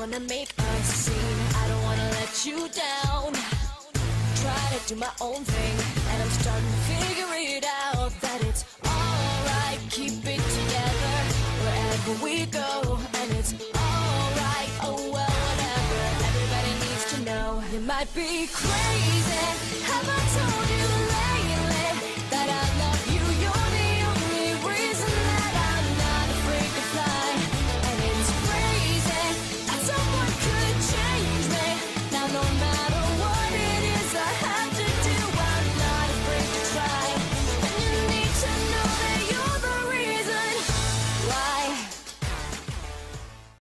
wanna make a scene, I don't wanna let you down. Try to do my own thing, and I'm starting to figure it out that it's alright, keep it together wherever we go, and it's alright, oh well, whatever. Everybody needs to know you might be crazy. Have I told you?